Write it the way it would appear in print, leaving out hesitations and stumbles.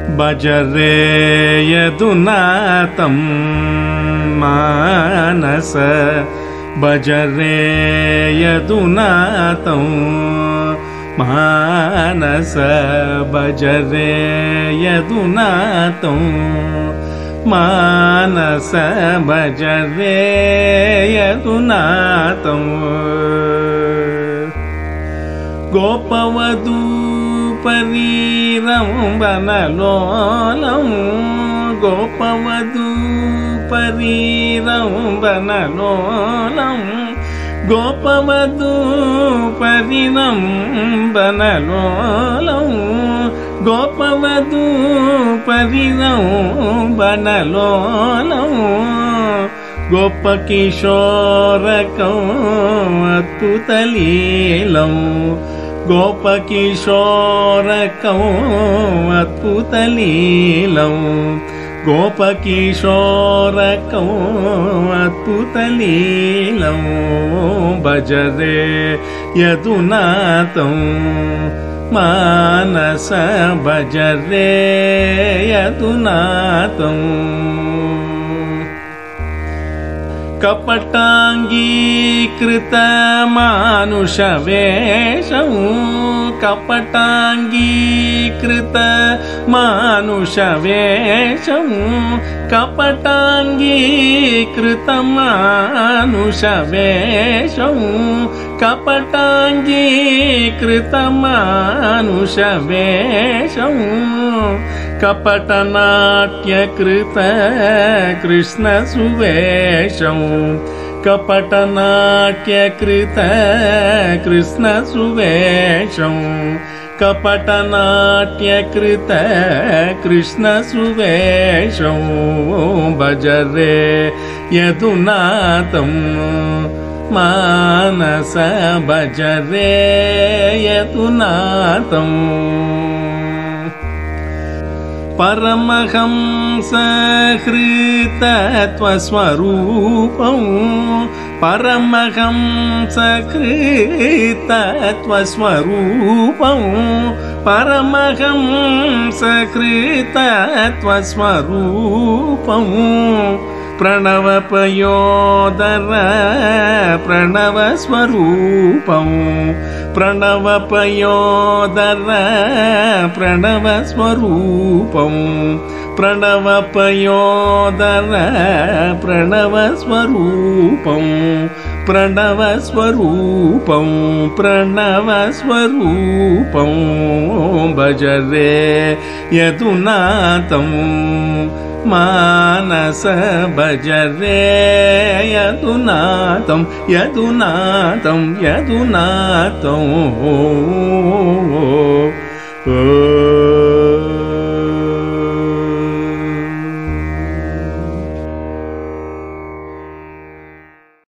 भज रे यदुनाथं मानस भज रे यदुनाथं मानस भज रे यदुनाथं मानस भज रे यदुनाथं गोपवधू परिरंभनलोलं गोपवधू परिरंभनलोलं गोपवधू परिरंभनलोलं गोपवधू परिरंभनलोलं गोपकिशोरकं अद्भुतलीलं गोपकिशोरकं अद्भुतलीलं गोपकिशोरकं अद्भुतलीलं भज रे यदुनाथं मानस भज रे यदुनाथं कपटांगीकृत मानुषवेषं कपटांगीकृत मानुषवेषं कपटांगीकृत मानुषवेषं कपटांगीकृत मानुषवेषं कपटनाट्यकृत कृष्णसुवेशं कपटनाट्यकृत कृष्णसुवेशं कपटनाट्यकृत कृष्णसुवेशं भज रे यदुनाथं मानस भज रे यदुनाथं परमहंस हृतत्वस्वरूपं परमहंस हृतत्वस्वरूपं परमहंस हृतत्वस्वरूपं प्रणवपयोदर प्रणवस्वरूपं प्रणवपयोदर प्रणवस्वरूपं प्रणवपयोदर प्रणवस्वरूपं प्रणवस्वरूपं प्रणवस्वरूपं भज रे यदुनाथं मानस भज रे यदुनाथं यदुनाथं यदुनाथं